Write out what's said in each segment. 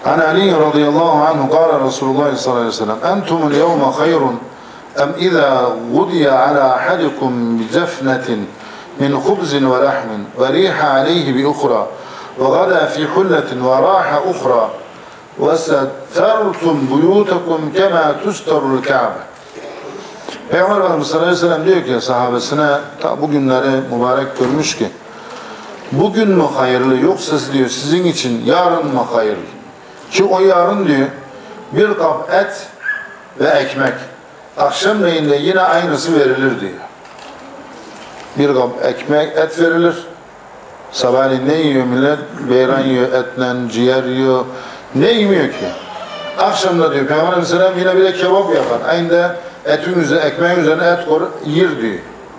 An Ali radıyallahu anhu qala Resulullah sallallahu aleyhi ve sellem entumul yevme hayrun em iza gudiya ala ahadikum bi cefnetin min khubzin ve lahmin ve riha aleyhi bi ukhra ve gada fi hulletin ve raha ukhra ve settertum buyutakum kema tustarul Ka'be. Peygamber Efendimiz sallallahu aleyhi ve sellem diyor ki sahabesine, bu günleri mübarek görmüş ki, bugün mü hayırlı yoksa diyor sizin için yarın mı hayırlı? Ki o yarın diyor bir kap et ve ekmek. Akşamleyin de yine aynısı verilir diyor. Bir kap ekmek, et verilir. Sabahleyin ne yiyor millet? Beyran yiyor, etle, ciğer yiyor. Ne yemiyor ki? Akşamda diyor Peygamber Aleyhisselam yine bir de kebap yapar. Aynı etin üzerine, ekmeğin üzerine et koyar, yer diyor.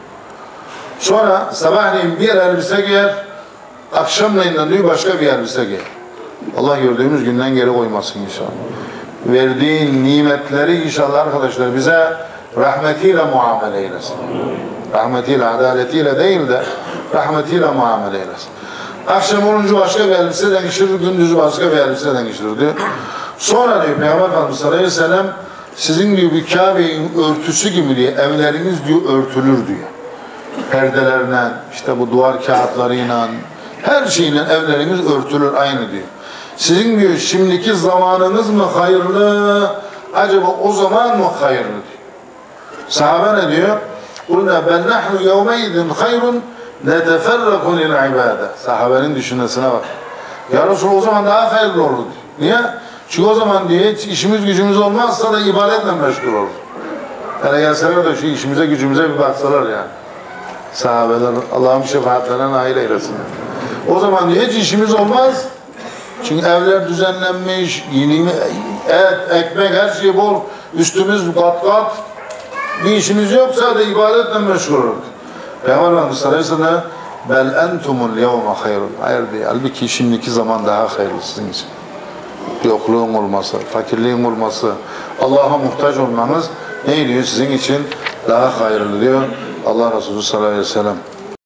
Sonra sabahleyin bir elbise giyer, akşamleyin diyor başka bir elbise giyer. Allah gördüğümüz günden geri koymasın inşallah. Verdiğin nimetleri inşallah arkadaşlar bize rahmetiyle muamele eylesin. Rahmetiyle, adaletiyle değil de rahmetiyle muamele eylesin. Akşam olunca başka bir elbiseden geçirir, gündüzü başka bir elbiseden geçirir diyor. Sonra diyor Peygamber Efendimiz sallallahu aleyhi ve sellem sizin diyor bir Kabe'nin örtüsü gibi diye evleriniz diyor örtülür diyor. Perdelerle, işte bu duvar kağıtlarıyla, her şeyle evleriniz örtülür aynı diyor. Sizin diyor şimdiki zamanınız mı hayırlı, acaba o zaman mı hayırlı diyor. Sahabe ne diyor? قُلْنَا بَلْ نَحْنُ يَوْمَيْدٍ خَيْرٌ نَتَفَرَّقُ لِلْعِبَادَةِ. Sahabenin düşüncesine bak. Ya Resulallah o zaman daha hayırlı olur diyor. Niye? Çünkü o zaman diye işimiz gücümüz olmazsa da ibadetle meşgul olur. Hele gelseler de şu işimize gücümüze bir baksalar yani. Sahabeler Allah'ın şefaatlerine nail eylesin. O zaman diye hiç işimiz olmaz. Çünkü evler düzenlenmiş, et, ekmek, her şey bol, üstümüz kat kat. Bir işimiz yoksa da ibadetle meşgul olur. Peygamber Efendimiz sallallahu aleyhi ve sellem bel entumul yevme hayrun. Hayır diye. Halbuki şimdiki zaman daha hayırlı sizin için. Yokluğun olması, fakirliğin olması, Allah'a muhtaç olmanız ne diyor sizin için daha hayırlı diyor Allah Resulü sallallahu aleyhi ve sellem.